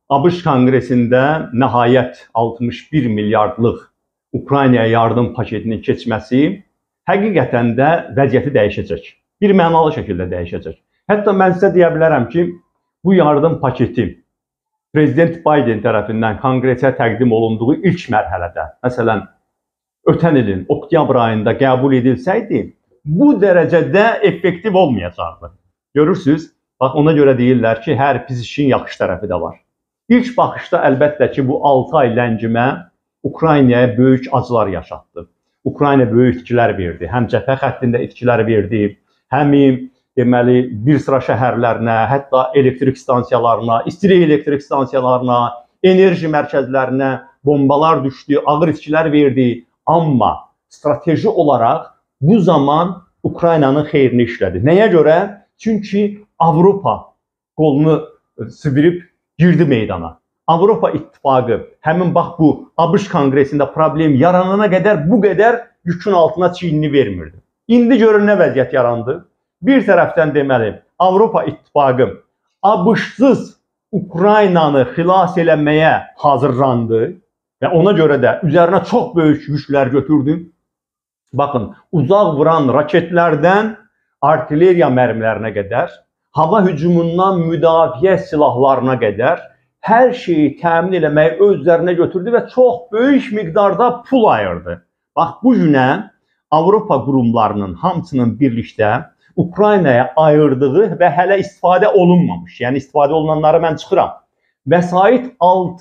ABŞ Konqresində nəhayət 61 milyardlıq Ukraynaya yardım paketinin keçməsi həqiqətən də vəziyyəti dəyişəcək. Bir mənalı şəkildə dəyişəcək. Hətta mən sizə deyə bilərəm ki, bu yardım paketi Prezident Biden tərəfindən Konqresə təqdim olunduğu ilk mərhələdə, məsələn, ötən ilin oktyabr ayında qəbul edilsəydi, bu dərəcədə effektiv olmayacaqdı. Görürsünüz, bax ona görə deyirlər ki, hər pis işin yaxşı tərəfi də var. İlk baxışda əlbəttə ki, bu 6 ay ləngimə Ukraynaya böyük acılar yaşatdı. Ukrayna böyük itkilər verdi. Həm cəbhə xəttində itkilər verdi, həm deməli bir sıra şəhərlərinə, hətta elektrik stansiyalarına, istilik elektrik stansiyalarına, enerji mərkəzlərinə bombalar düşdü, ağır itkilər verdi. Amma strateji olaraq bu zaman Ukraynanın xeyrini işlədi. Nəyə görə? Çünki Avropa qolunu sıvırıb girdi meydana. Avropa İttifaqı həmin bax bu ABŞ Konqresində problem yaranana qədər bu qədər yükün altına çiynini vermirdi. İndi görün nə vəziyyət yarandı. Bir tərəfdən deməli Avropa İttifaqı ABŞ-sız Ukraynanı xilas eləməyə hazırlandı və ona görə də üzərinə çox böyük yüklər götürdü. Baxın, uzaq vuran raketlərdən artilleriya mərmilərinə qədər, hava hücumundan müdafiə silahlarına qədər hər şeyi təmin eləməyi öz üzərinə götürdü və çox böyük miqdarda pul ayırdı. Bax, bu günə Avropa qurumlarının hamısının birlikdə Ukraynaya ayırdığı və hələ istifadə olunmamış, yəni istifadə olunanları mən çıxıram, vəsait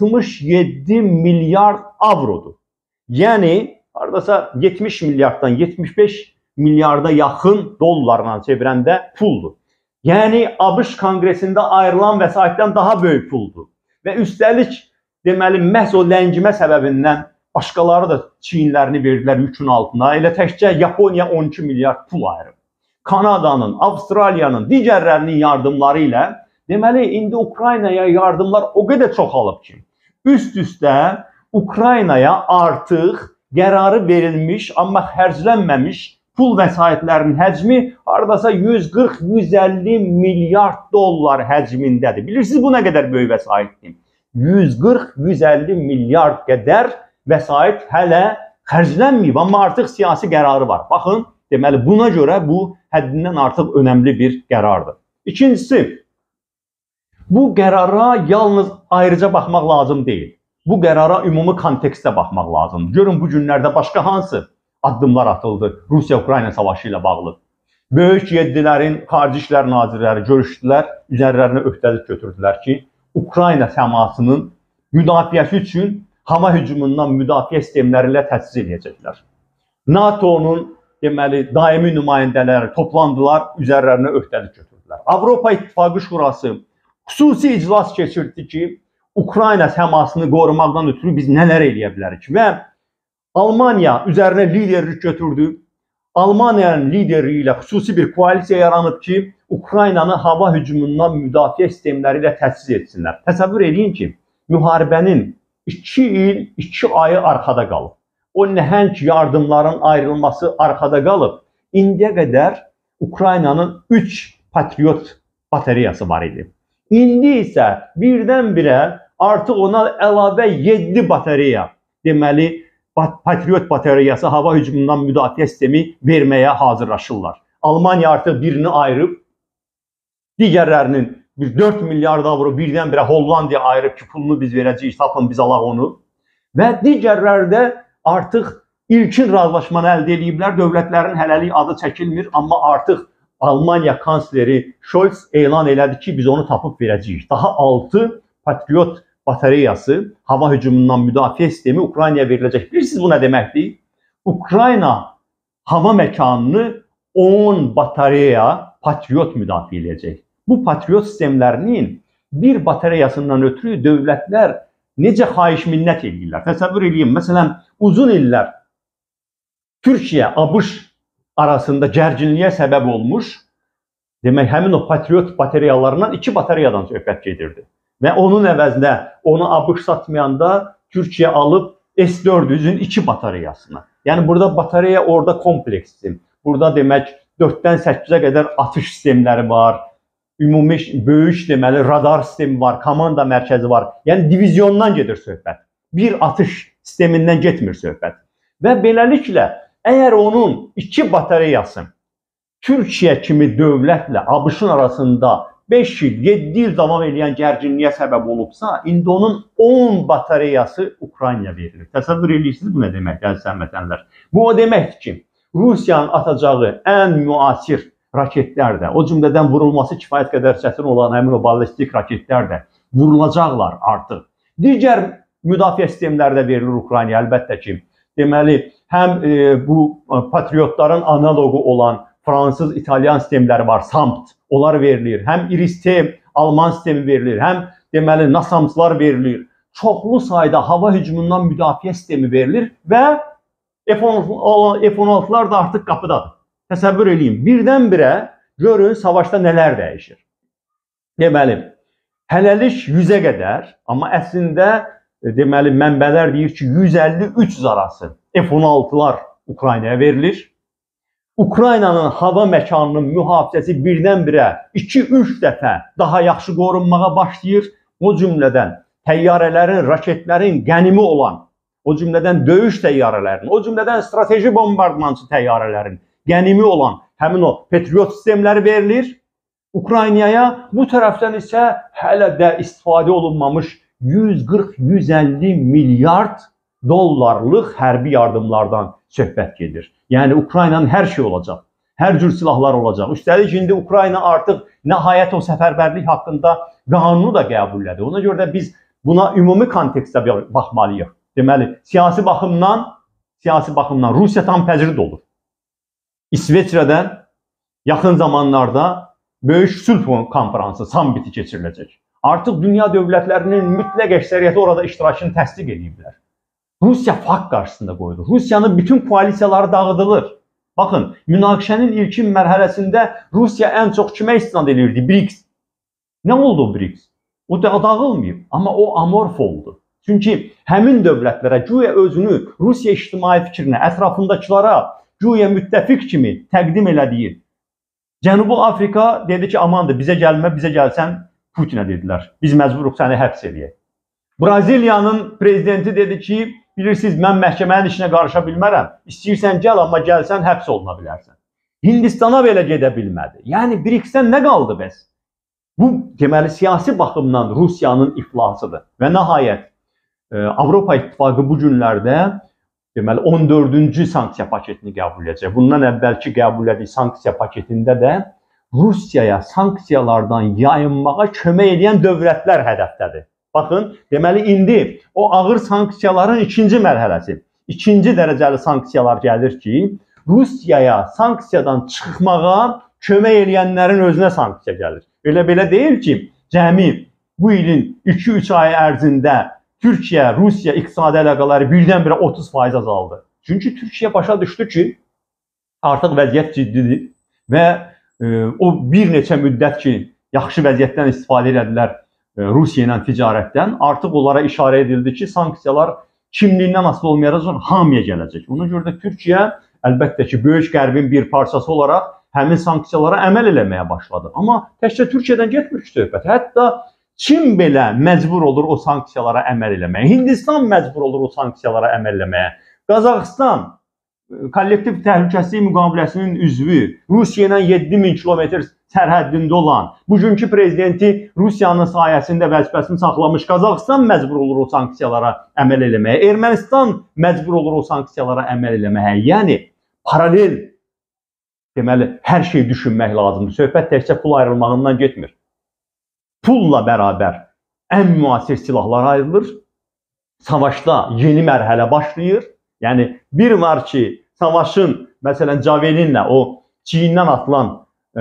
67 milyard avrodur. Yəni, haradasa 70 milyarddan 75 milyarda yaxın dollarla çevirəndə puldur. Yəni, ABŞ Konqresində ayrılan vəsaitdən daha böyük puldur. Və üstəlik, deməli, məhz o ləngimə səbəbindən başqaları da çiyinlərini verdilər yükün altına. Elə təkcə Yaponiya 12 milyard pul ayırıb. Kanadanın, Avstraliyanın, digərlərinin yardımları ilə deməli, indi Ukraynaya yardımlar o qədər çoxalıb ki, üst-üstə Ukraynaya artıq qərarı verilmiş, amma xərclənməmiş pul vəsaitlərinin həcmi haradasa 140-150 milyard dollar həcmindədir. Bilirsiniz, bu nə qədər böyük vəsaitdir? 140-150 milyard qədər vəsait hələ xərclənməyib, amma artıq siyasi qərarı var. Baxın, deməli, buna görə bu həddindən artıq önəmli bir qərardır. İkincisi, bu qərara yalnız ayrıca baxmaq lazım deyil. Bu qərara ümumi kontekstdə baxmaq lazımdır. Görün, bu günlərdə başqa hansı addımlar atıldı Rusiya-Ukrayna savaşı ilə bağlı. Böyük yeddilərin xarici işlər nazirləri görüşdülər, üzərlərinə öhdəlik götürdülər ki, Ukrayna səmasının müdafiəsi üçün hava hücumundan müdafiə sistemləri ilə təchiz edəcəklər. NATO-nun deməli daimi nümayəndələri toplandılar, üzərlərinə öhdəlik götürdülər. Avropa İttifaqı Şurası xüsusi iclas keçirdi ki, Ukrayna səmasını qorumaqdan ötürü biz nələr eləyə bilərik və Almaniya üzərinə liderlik götürdü. Almaniyanın liderliyi ilə xüsusi bir koalisiya yaranıb ki, Ukraynanı hava hücumundan müdafiə sistemləri ilə təchiz etsinlər. Təsəvvür edin ki, müharibənin 2 il, 2 ayı arxada qalıb. O nəhəng yardımların ayrılması arxada qalıb. İndiyə qədər Ukraynanın 3 Patriot bateriyası var idi. İndi isə birdən-birə artıq ona əlavə 7 batareya, deməli, Patriot bateriyası hava hücumundan müdafiə sistemi verməyə hazırlaşırlar. Almaniya artıq birini ayırıb, digərlərinin 4 milyard avro birdən-birə Hollandiya ayırıb ki, pulunu biz verəcəyik, tapın biz alaq onu. Və digərlərdə artıq ilkin razılaşmanı əldə ediblər, dövlətlərin hələlik adı çəkilmir, amma artıq Almaniya kansleri Scholz elan elədi ki, biz onu tapıb verəcəyik. Daha 6 Patriot bateriyası, hava hücumundan müdafiə sistemi Ukraynaya veriləcək. Bilirsiniz bu nə deməkdir? Ukrayna hava məkanını 10 batareya Patriot müdafiə edəcək. Bu Patriot sistemlərinin bir bateriyasından ötürü dövlətlər necə xahiş minnət edirlər? Təsəvvür edin, məsələn, uzun illər Türkiyə, ABŞ arasında gərginliyə səbəb olmuş, demək, həmin o Patriot batareyalarından 2 batareyadan söhbət gedirdi. Və onun əvəzində onu ABŞ satmayanda Türkiyə alıb S-400-ün 2 batareyasını. Yəni, burada batareya orada kompleksdir. Burada demək 4-dən 8-ə qədər atış sistemləri var. ümumi böyük deməli radar sistemi var, komanda mərkəzi var. Yəni divizyondan gedir söhbət. Bir atış sistemindən getmir söhbət. Və beləliklə, əgər onun 2 batareyası Türkiyə kimi dövlətlə ABŞ-ın arasında 5 il, 7 il davam edən gərginliyə səbəb olubsa, indi onun 10 batareyası Ukraynaya verilir. Təsəvvür edirsiniz bu nə demək, əziz həmvətənlər? Bu o deməkdir ki, Rusiyanın atacağı ən müasir raketlər də, o cümlədən vurulması kifayət qədər çətin olan həmin o ballistik raketlər də vurulacaqlar artıq. Digər müdafiə sistemləri də verilir Ukraynaya, əlbəttə ki. Deməli, həm bu patriotların analogu olan Fransız, İtalyan sistemləri var, SAMT, onlar verilir. Həm İRIS-T, Alman sistemi verilir. Həm deməli NASAMS-lar verilir. Çoxlu sayda hava hücumundan müdafiə sistemi verilir və F-16'lar da artıq qapıdadır. Təsəvvür edin, birdən-birə görün savaşda nələr dəyişir. Deməli, hələlik 100-ə qədər, amma əslində deməli mənbələr deyir ki, 150-300 arası F-16'lar Ukraynaya verilir. Ukraynanın hava məkanının mühafizəsi birdən-birə 2-3 dəfə daha yaxşı qorunmağa başlayır. O cümlədən təyyarələrin, raketlərin qənimi olan, o cümlədən döyüş təyyarələrinin, o cümlədən strateji bombardmançı təyyarələrin qənimi olan həmin o Patriot sistemləri verilir Ukraynaya. Bu tərəfdən isə hələ də istifadə olunmamış 140-150 milyard dollarlıq hərbi yardımlardan söhbət gedir. Yəni Ukraynanın hər şey olacaq, hər cür silahlar olacaq. Üstəlik indi Ukrayna artıq nəhayət o səfərbərlik haqqında qanunu da qəbullədi. Ona görə də biz buna ümumi kontekstdə baxmalıyıq. Deməli, siyasi baxımdan Rusiya tam təcrid olur. İsveçrədən yaxın zamanlarda böyük sülh konfransı, sammiti keçiriləcək. Artıq dünya dövlətlərinin mütləq əksəriyyəti orada iştirakını təsdiq ediblər. Rusiya fakt qarşısında qoyulur. Rusiyanın bütün koalisiyaları dağıdılır. Baxın, münaqişənin ilkin mərhələsində Rusiya ən çox kimə istinad edirdi? BRICS. Nə oldu BRICS? O dağılmayıb, amma o amorf oldu. Çünki həmin dövlətlərə güya özünü Rusiya ictimai fikrinə, ətrafındakılara güya müttəfiq kimi təqdim elədiyi Cənubi Afrika dedi ki, amandır, bizə gəlmə, bizə gəlsən Putinə dedilər. Biz məcburuq səni həbs edəyək. Braziliyanın prezidenti dedi ki, bilirsiniz, mən məhkəmənin işinə qarışa bilmərəm. İstəyirsən gəl, amma gəlsən həbs oluna bilərsən. Hindistana belə gedə bilmədi. Yəni BRICS-dən nə qaldı bəs? Bu, deməli, siyasi baxımdan Rusiyanın iflasıdır. Və nəhayət, Avropa İttifaqı bu günlərdə deməli 14-cü sanksiya paketini qəbul edəcək. Bundan əvvəlki qəbul etdiyi sanksiya paketində də Rusiyaya sanksiyalardan yayınmağa kömək edən dövlətlər hədəfdədir. Baxın, deməli indi o ağır sanksiyaların ikinci mərhələsi, ikinci dərəcəli sanksiyalar gəlir ki, Rusiyaya sanksiyadan çıxmağa kömək edənlərin özünə sanksiya gəlir. Elə-belə deyil ki, cəmi bu ilin 2-3 ay ərzində Türkiyə, Rusiya iqtisadi əlaqələri birdən-birə 30% azaldı. Çünki Türkiyə başa düşdü ki, artıq vəziyyət ciddidir və o bir neçə müddət ki, yaxşı vəziyyətdən istifadə edədilər Rusiya ilə ticarətdən, artıq onlara işarə edildi ki, sanksiyalar kimliyindən asılı olmayaraq hamıya gələcək. Ona görə də Türkiyə əlbəttə ki, böyük qərbin bir parçası olaraq həmin sanksiyalara əməl eləməyə başladı. Amma təkcə Türkiyədən getmir ki, söhbət. Hətta Çin belə məcbur olur o sanksiyalara əməl eləməyə. Hindistan məcbur olur o sanksiyalara əməl eləməyə. Qazaxıstan kollektiv təhlükəsizlik müqaviləsinin üzvü, Rusiya ilə 7000 kilometr sərhəddində olan, bugünkü prezidenti Rusiyanın sayəsində vəzifəsini saxlamış Qazaxıstan məcbur olur o sanksiyalara əməl eləməyə. Ermənistan məcbur olur o sanksiyalara əməl eləməyə. Yəni paralel deməli hər şey düşünmək lazımdır. Söhbət təkcə pul ayrılmağından getmir. Pulla bərabər ən müasir silahlar ayrılır. Savaşda yeni mərhələ başlayır. Yəni bir var ki, savaşın məsələn Javelinlə o Çindən atılan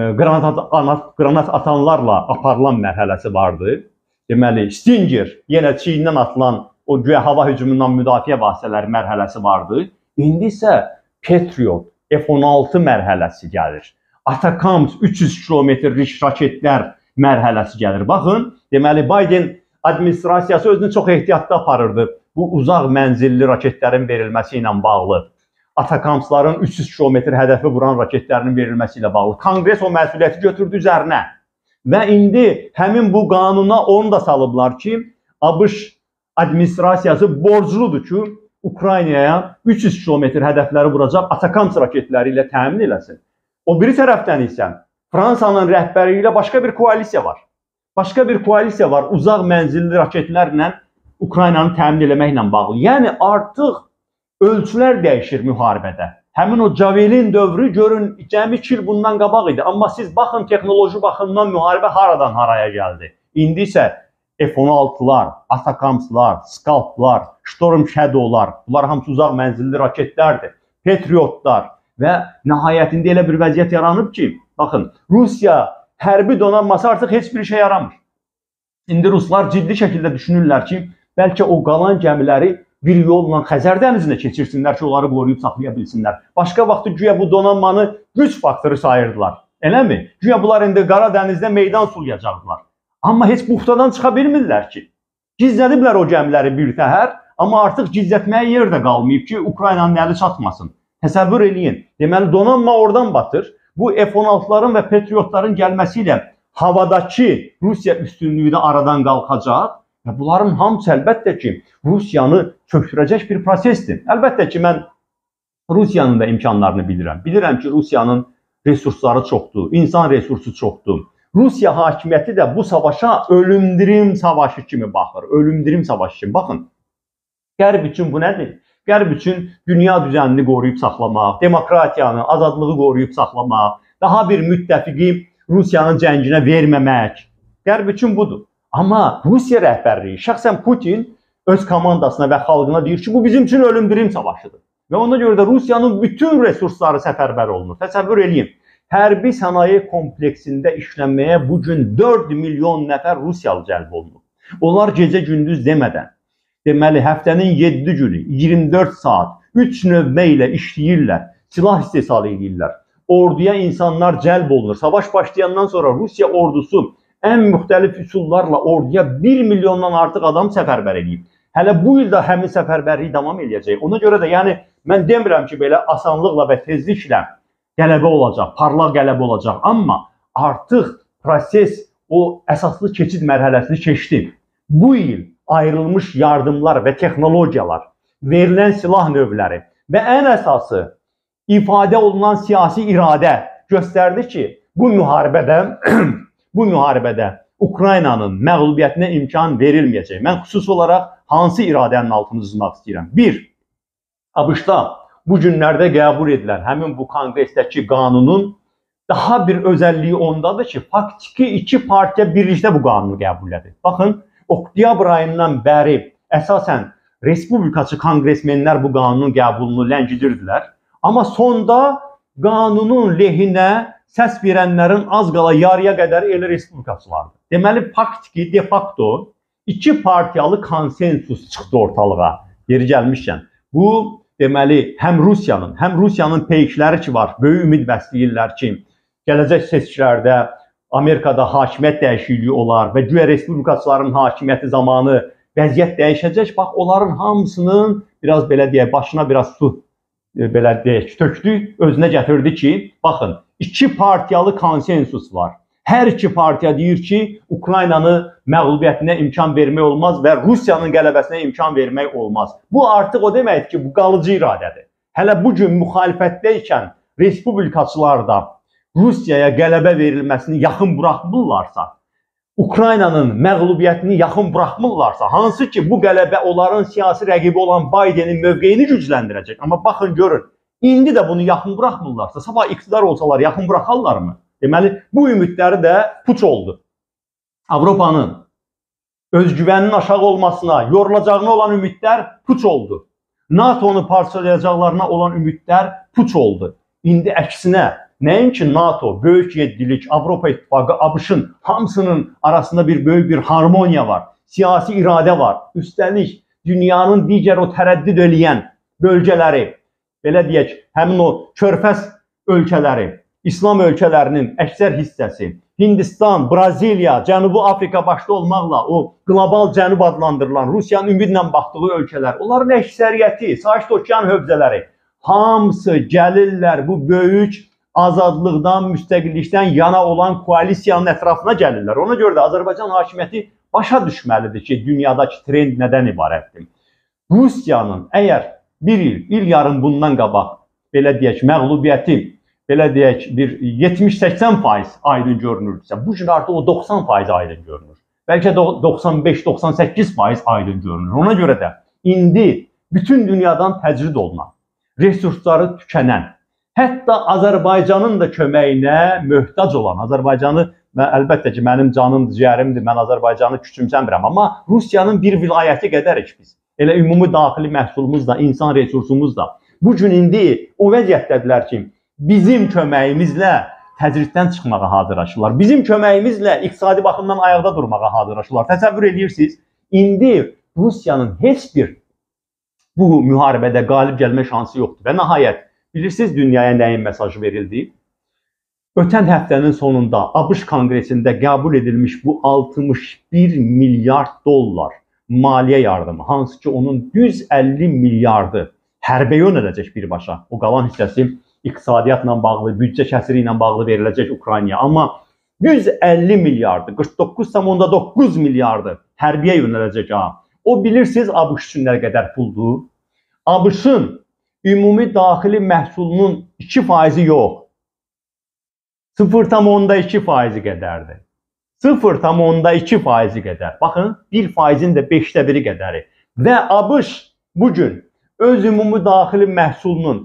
qranat atanlarla aparılan mərhələsi vardı. Deməli Stinger yenə Çindən atılan o güya hava hücumundan müdafiə vasitələri mərhələsi vardı. İndi isə Patriot F-16 mərhələsi gəlir. Atacams 300 kilometrlik raketlər mərhələsi gəlir. Baxın, deməli Biden administrasiyası özünü çox ehtiyatlı aparırdı. Bu uzaq mənzilli raketlərin verilməsi ilə bağlı. Atacamsların 300 kilometr hədəfi vuran raketlərinin verilməsi ilə bağlı. Konqres o məsuliyyəti götürdü üzərinə. Və indi həmin bu qanuna onu da salıblar ki, ABŞ administrasiyası borcludur ki, Ukraynaya 300 kilometr hədəfləri vuracaq Atakams raketləri ilə təmin eləsin. O biri tərəfdən isə Fransanın rəhbərliyi ilə başqa bir koalisiya var. Başqa bir koalisiya var uzaq mənzilli raketlərlə Ukraynanı təmin eləməklə bağlı. Yəni artıq ölçülər dəyişir müharibədə. Həmin o Javelin dövrü görün cəmi 2 il bundan qabaq idi. Amma siz baxın texnoloji baxımdan müharibə haradan haraya gəldi. İndi isə F-16'lar, Atakams'lar, Scalp'lar, Storm Shadow'lar, bunlar hamısı uzaq mənzilli raketlərdir. Patriotlar və nəhayətində elə bir vəziyyət yaranıb ki, baxın, Rusiya hərbi donanması artıq heç bir işə yaramır. İndi Ruslar ciddi şəkildə düşünürlər ki, bəlkə o qalan gəmiləri bir yolla Xəzər dənizinə keçirsinlər ki, onları qoruyub saxlaya bilsinlər. Başqa vaxtı güya bu donanmanı güc faktoru sayırdılar. Eləmi? Güya bunlar indi Qara dənizdə meydan sulayacaqdılar. Amma heç buxtadan çıxa bilmirlər ki. Gizlədiblər o gəmiləri bir təhər, amma artıq gizlətməyə yer də qalmayıb ki, Ukraynanın əli çatmasın. Təsəvvür eləyin. Deməli, donanma oradan batır. Bu F-16'ların və Patriotların gəlməsi ilə havadakı Rusiya üstünlüyü də aradan qalxacaq. Və bunların hamısı əlbəttə ki, Rusiyanı çökdürəcək bir prosesdir. Əlbəttə ki, mən Rusiyanın da imkanlarını bilirəm. Bilirəm ki, Rusiyanın resursları çoxdur, insan resursu çoxdur. Rusiya hakimiyyəti də bu savaşa ölümdirim savaşı kimi baxır. Ölümdirim savaşı kimi. Baxın, Qərb üçün bu nədir? Qərb üçün dünya düzənini qoruyub saxlamaq, demokratiyanı, azadlığı qoruyub saxlamaq, daha bir müttəfiqi Rusiyanın cənginə verməmək. Qərb üçün budur. Amma Rusiya rəhbərliyi, şəxsən Putin öz komandasına və xalqına deyir ki, bu bizim üçün ölümdirim savaşıdır. Və ona görə də Rusiyanın bütün resursları səfərbər olunur. Təsəvvür eləyin. Hərbi sənaye kompleksində işlənməyə bugün 4 milyon nəfər Rusiyalı cəlb olunur. Onlar gecə-gündüz demədən, deməli, həftənin 7 günü, 24 saat, 3 növbə ilə işləyirlər, silah istehsal edirlər. Orduya insanlar cəlb olunur. Savaş başlayandan sonra Rusiya ordusu ən müxtəlif üsullarla orduya 1 milyondan artıq adam səfərbər edib. Hələ bu ildə həmin səfərbərlik davam edəcək. Ona görə də yəni mən demirəm ki, belə asanlıqla və tezliklə qələbə olacaq, parlaq qələbə olacaq. Amma artıq proses o əsaslı keçid mərhələsini keçdi. Bu il ayrılmış yardımlar və texnologiyalar, verilən silah növləri və ən əsası ifadə olunan siyasi iradə göstərdi ki, bu müharibədə Ukraynanın məğlubiyyətinə imkan verilməyəcək. Mən xüsusi olaraq hansı iradənin altını çizmək istəyirəm? 1. ABŞ-da bu günlərdə qəbul edilən həmin bu konqresdəki qanunun daha bir özəlliyi ondadır ki, faktiki 2 partiya birlikdə bu qanunu qəbul edir. Baxın, oktyabr ayından bəri əsasən respublikaçı konqresmenlər bu qanunun qəbulunu ləngidirdilər. Amma sonda qanunun lehinə səs verənlərin az qala yarıya qədər elə respublikaçılardır. Deməli, faktiki, de facto 2 partiyalı konsensus çıxdı ortalığa. Yeri gəlmişkən. Bu, deməli, həm Rusiyanın peykləri ki var, böyük ümid bəsləyirlər ki, gələcək seçkilərdə Amerikada hakimiyyət dəyişikliyi olar və güya respublikaçıların hakimiyyəti zamanı vəziyyət dəyişəcək. Bax, onların hamısının biraz belə deyək, başına biraz su belə deyək, tökdü, özünə gətirdi ki, baxın, 2 partiyalı konsensus var. Hər 2 partiya deyir ki, Ukraynanı məğlubiyyətinə imkan vermək olmaz və Rusiyanın qələbəsinə imkan vermək olmaz. Bu artıq o deməkdir ki, bu qalıcı iradədir. Hələ bugün müxalifətdəykən respublikaçılar da Rusiyaya qələbə verilməsini yaxın buraxmırlarsa, Ukraynanın məğlubiyyətini yaxın buraxmırlarsa, hansı ki bu qələbə onların siyasi rəqibi olan Bidenin mövqeyini gücləndirəcək. Amma baxın, görün, indi də bunu yaxın buraxmırlarsa, sabah iqtidar olsalar yaxın buraxarlarmı? Deməli, bu ümidləri də puç oldu. Avropanın özgüvəninin aşağı olmasına, yorulacağına olan ümidlər puç oldu. NATO'nu parçalayacaqlarına olan ümidlər puç oldu. İndi əksinə, nəinki NATO, böyük yeddilik, Avropa İttifaqı, ABŞ-ın hamısının arasında bir böyük bir harmoniya var, siyasi iradə var. Üstəlik, dünyanın digər o tərəddüd eləyən bölgələri, belə deyək, həmin o körfəz ölkələri, İslam ölkələrinin əksər hissəsi, Hindistan, Braziliya, Cənubi Afrika başda olmaqla o qlobal cənub adlandırılan Rusiyanın ümidlə baxdığı ölkələr, onların əksəriyyəti, Sakit Okean hövzələri, hamısı gəlirlər bu böyük azadlıqdan, müstəqillikdən yana olan koalisiyanın ətrafına gəlirlər. Ona görə də Azərbaycan hakimiyyəti başa düşməlidir ki, dünyadakı trend nədən ibarətdir. Rusiyanın əgər bir il yarım bundan qabaq, belə deyək, məğlubiyyəti, belə deyək, bir 70-80% aydın görünürdüsə, bu gün artıq o 90% aydın görünür. Bəlkə 95-98% aydın görünür. Ona görə də indi bütün dünyadan təcrid olunan, resursları tükənən, hətta Azərbaycanın da köməyinə möhtac olan, Azərbaycanı, əlbəttə ki, mənim canım, ciyərimdir, mən Azərbaycanı küçümsəmirəm, amma Rusiyanın bir vilayəti qədərik biz. Elə ümumi daxili məhsulumuz da, insan resursumuz da. Bu gün indi o vəziyyətdədirlər ki, bizim köməyimizlə təcriddən çıxmağa hazırlaşırlar. Bizim köməyimizlə iqtisadi baxımdan ayaqda durmağa hazırlaşırlar. Təsəvvür edirsiniz, indi Rusiyanın heç bir bu müharibədə qalib gəlmə şansı yoxdur. Və nəhayət, bilirsiniz dünyaya nəyin mesajı verildi? Ötən həftənin sonunda ABŞ Konqresində qəbul edilmiş bu 61 milyard dollar maliyyə yardımı, hansı ki onun 150 milyardı hərbə yönələcək birbaşa. O qalan hissəsi iqtisadiyyatla bağlı, büdcə kəsiri ilə bağlı veriləcək Ukraynaya. Amma 150 milyardı, 49,9 milyardı hərbiyə yönələcək. O bilirsiniz ABŞ üçün nə qədər puldur? ABŞ-ın ümumi daxili məhsulunun 2% yox, 0,2% qədərdir. 0,2% qədər. Baxın, 1%-in də 1/5 qədəri. Və ABŞ bugün öz ümumi daxili məhsulunun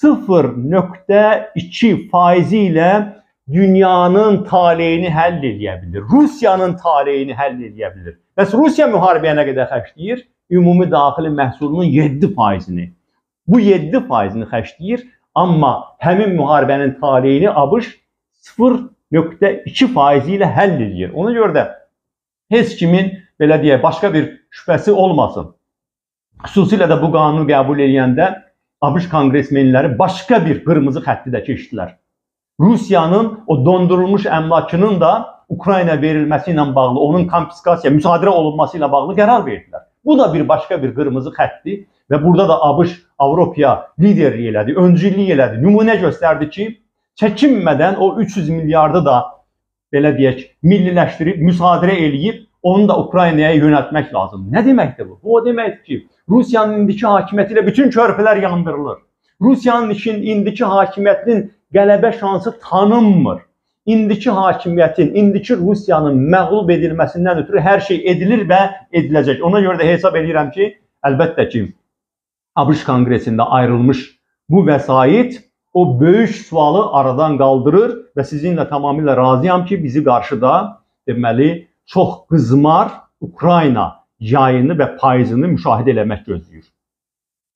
0,2% ilə dünyanın taleyini həll edə bilir. Rusiyanın taleyini həll edə bilir. Bəs Rusiya müharibəyə nə qədər xərcləyir? Ümumi daxili məhsulunun 7%-ni. Bu 7%-ni xərcləyir, amma həmin müharibənin taleyini ABŞ 0,2% ilə həll edir. Ona görə də heç kimin, belə deyək, başqa bir şübhəsi olmasın. Xüsusilə də bu qanunu qəbul edəndə ABŞ konqresmenləri başqa bir qırmızı xətti də keçdilər. Rusiyanın o dondurulmuş əmlakının da Ukrayna verilməsi ilə bağlı, onun konfiskasiya, müsadirə olunması ilə bağlı qərar verdilər. Bu da bir başqa bir qırmızı xəttdir və burada da ABŞ Avropaya liderlik elədi, öncülük elədi, nümunə göstərdi ki, çəkinmədən o 300 milyardı da, belə deyək, milliləşdirib, müsadirə eləyib, onu da Ukraynaya yönəltmək lazım. Nə deməkdir bu? Bu o deməkdir ki, Rusiyanın indiki hakimiyyəti ilə bütün körpülər yandırılır. Rusiyanın indiki hakimiyyətinin qələbə şansı tanınmır. İndiki hakimiyyətin, indiki Rusiyanın məğlub edilməsindən ötürü hər şey edilir və ediləcək. Ona görə də hesab edirəm ki, əlbəttə ki, ABŞ Konqresində ayrılmış bu vəsait o böyük sualı aradan qaldırır və sizinlə tamamilə razıyam ki, bizi qarşıda deməli çox qızmar Ukrayna yayını və payızını müşahidə eləmək gözləyir.